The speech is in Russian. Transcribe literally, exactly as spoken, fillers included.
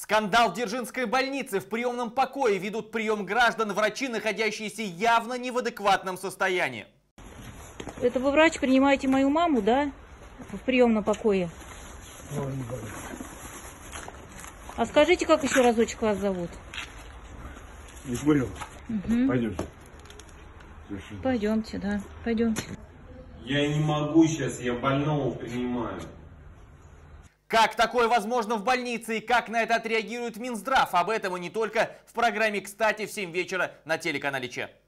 Скандал в Дзержинской больнице. В приемном покое ведут прием граждан врачи, находящиеся явно не в адекватном состоянии. Это вы, врач, принимаете мою маму, да? В приемном покое. А скажите, как еще разочек вас зовут? Не понял. Угу. Пойдемте. Пойдемте, да. Пойдемте. Я не могу сейчас, я больного принимаю. Как такое возможно в больнице и как на это отреагирует Минздрав? Об этом и не только в программе «Кстати» в семь вечера на телеканале Че.